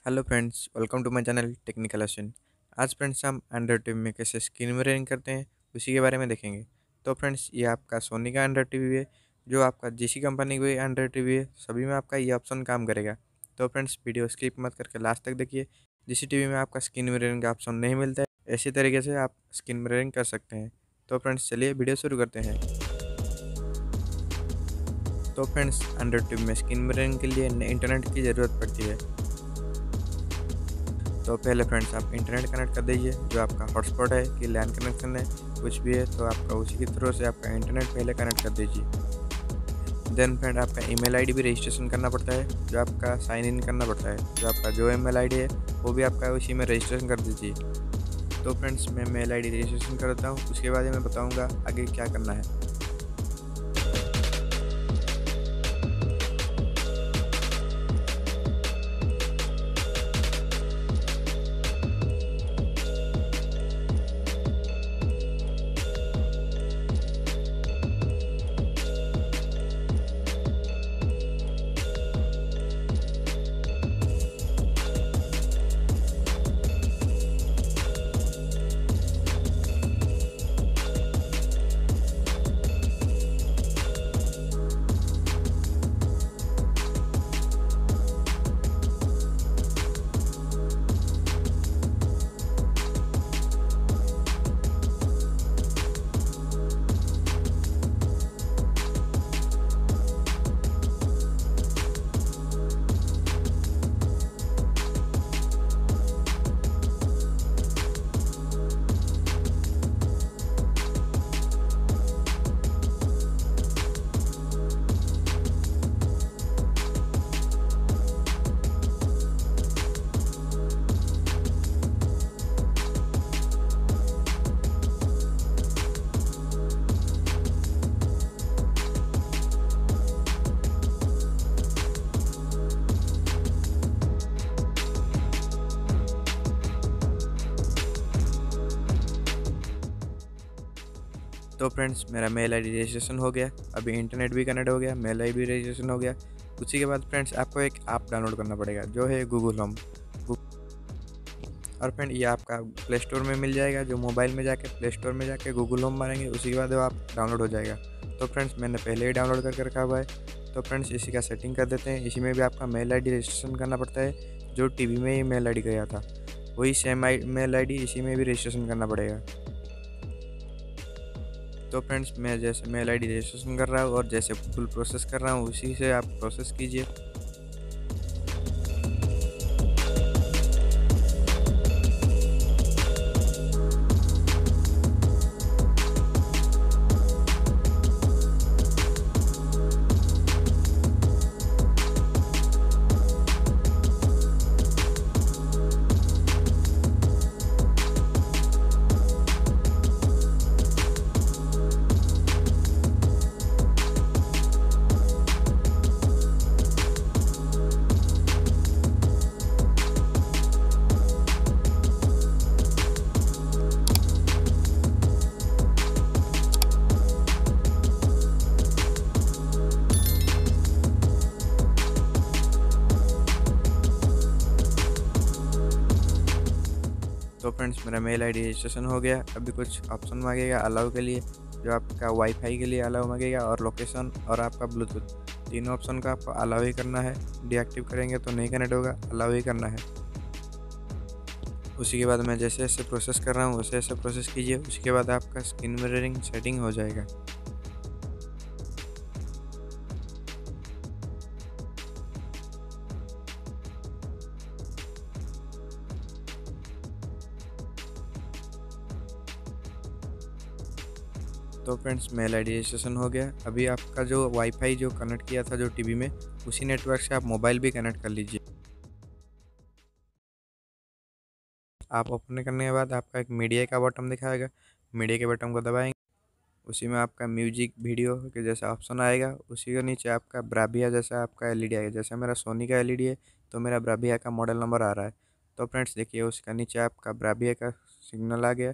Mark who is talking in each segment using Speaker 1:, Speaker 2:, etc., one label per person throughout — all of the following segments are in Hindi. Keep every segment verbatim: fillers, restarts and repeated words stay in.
Speaker 1: Hello friends, welcome to my channel technical lesson. आज फ्रेंड्स हम एंड्रॉयड टीवी में कैसे स्क्रीन मिररिंग करते हैं उसी के बारे में देखेंगे। तो फ्रेंड्स ये आपका सोनी का एंड्रॉयड टीवी है, जो आपका जिसी कंपनी का एंड्रॉयड टीवी है सभी में आपका ये ऑप्शन काम करेगा। तो फ्रेंड्स वीडियो स्किप मत करके लास्ट तक देखिए। जिसी टीवी में आपका स्क्रीन मिररिंग का ऑप्शन नहीं मिलता है, इसी तरीके से आप स्क्रीन मिररिंग कर सकते हैं। तो फ्रेंड्स चलिए वीडियो शुरू करते हैं। तो फ्रेंड्स एंड्रॉयड टीवी में स्क्रीन मिररिंग के लिए इंटरनेट की ज़रूरत पड़ती है। तो पहले फ्रेंड्स आप इंटरनेट कनेक्ट कर दीजिए, जो आपका हॉटस्पॉट है कि लैन कनेक्शन है कुछ भी है तो आपका उसी की थ्रू से आपका इंटरनेट पहले कनेक्ट कर दीजिए। देन फ्रेंड आपका ईमेल आईडी भी रजिस्ट्रेशन करना पड़ता है, जो आपका साइन इन करना पड़ता है। जो आपका जो ईमेल आईडी है वो भी आपका उसी में रजिस्ट्रेशन कर दीजिए। तो फ्रेंड्स मैं मेल आईडी रजिस्ट्रेशन करता हूँ, उसके बाद मैं बताऊँगा आगे क्या करना है। तो फ्रेंड्स मेरा मेल आईडी रजिस्ट्रेशन हो गया, अभी इंटरनेट भी कनेक्ट हो गया, मेल आईडी भी रजिस्ट्रेशन हो गया। उसी के बाद फ्रेंड्स आपको एक ऐप डाउनलोड करना पड़ेगा, जो है गूगल होम। और फ्रेंड ये आपका प्ले स्टोर में मिल जाएगा, जो मोबाइल में जाके प्ले स्टोर में जाके गूगल होम मारेंगे उसी के बाद वो आप डाउनलोड हो जाएगा। तो फ्रेंड्स मैंने पहले ही डाउनलोड करके रखा हुआ है। तो फ्रेंड्स इसी का सेटिंग कर देते हैं। इसी में भी आपका मेल आई डी रजिस्ट्रेशन करना पड़ता है, जो टी वी में ही मेल आई डी गया था वही same email I D इसी में भी रजिस्ट्रेशन करना पड़ेगा। तो फ्रेंड्स मैं जैसे मेल आईडी रजिस्ट्रेशन कर रहा हूँ और जैसे फुल प्रोसेस कर रहा हूँ उसी से आप प्रोसेस कीजिए। तो फ्रेंड्स मेरा मेल आईडी रजिस्ट्रेशन हो गया। अभी कुछ ऑप्शन मांगेगा अलाउ के लिए, जो आपका वाईफाई के लिए अलाउ मांगेगा, और लोकेशन और आपका ब्लूटूथ, तीनों ऑप्शन का आपको अलाउ ही करना है। डीएक्टिव करेंगे तो नहीं कनेक्ट होगा, अलाउ ही करना है। उसी के बाद मैं जैसे जैसे प्रोसेस कर रहा हूँ वैसे वैसे प्रोसेस कीजिए, उसके बाद आपका स्क्रीन मिररिंग सेटिंग हो जाएगा। तो friends mail I D registration हो गया। अभी आपका जो वाईफाई जो कनेक्ट किया था जो टीवी में, उसी नेटवर्क से आप मोबाइल भी कनेक्ट कर लीजिए। आप ओपन करने के बाद आपका एक मीडिया का बटन दिखाएगा, मीडिया के बटन को दबाएंगे, उसी में आपका म्यूजिक वीडियो के जैसा ऑप्शन आएगा। उसी के नीचे आपका ब्राविया जैसा आपका एलईडी आएगा। जैसे मेरा सोनी का एलईडी है तो मेरा ब्राविया का मॉडल नंबर आ रहा है। तो फ्रेंड्स देखिए उसका नीचे आपका ब्राविया का सिग्नल आ गया,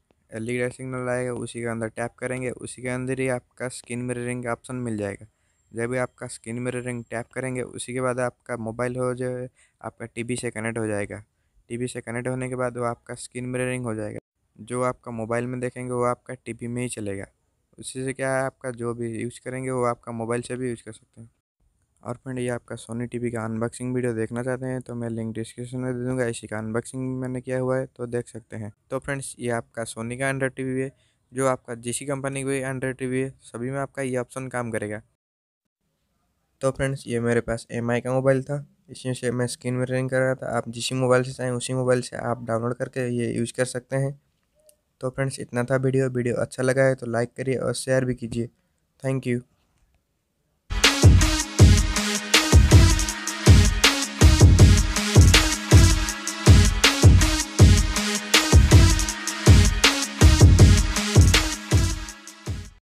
Speaker 1: एलईडी सिग्नल आएगा, उसी के अंदर टैप करेंगे, उसी के अंदर ही आपका स्क्रीन मिररिंग का ऑप्शन मिल जाएगा। जब भी आपका स्क्रीन मिररिंग टैप करेंगे उसी के बाद आपका मोबाइल हो जो है आपका टीवी से कनेक्ट हो जाएगा। टीवी से कनेक्ट होने के बाद वो आपका स्क्रीन मिररिंग हो जाएगा। जो आपका मोबाइल में देखेंगे वो आपका टीवी में ही चलेगा। उसी से क्या है, आपका जो भी यूज़ करेंगे वो आपका मोबाइल से भी यूज़ कर सकते हैं। और फ्रेंड, ये आपका सोनी टीवी का अनबॉक्सिंग वीडियो देखना चाहते हैं तो मैं लिंक डिस्क्रिप्शन में दे दूंगा। इसी का अनबॉक्सिंग मैंने किया हुआ है तो देख सकते हैं। तो फ्रेंड्स, ये आपका सोनी का एंड्रॉयड टीवी है। जो आपका जीसी कंपनी का एंड्रॉयड टीवी है, सभी में आपका ये ऑप्शन काम करेगा। तो फ्रेंड्स, ये मेरे पास एम आई का मोबाइल था, इसी से मैं स्क्रीन मिररिंग कर रहा था। आप जिस मोबाइल से चाहें उसी मोबाइल से आप डाउनलोड करके ये यूज़ कर सकते हैं। तो फ्रेंड्स, इतना था वीडियो वीडियो अच्छा लगा है तो लाइक करिए और शेयर भी कीजिए। Thank you.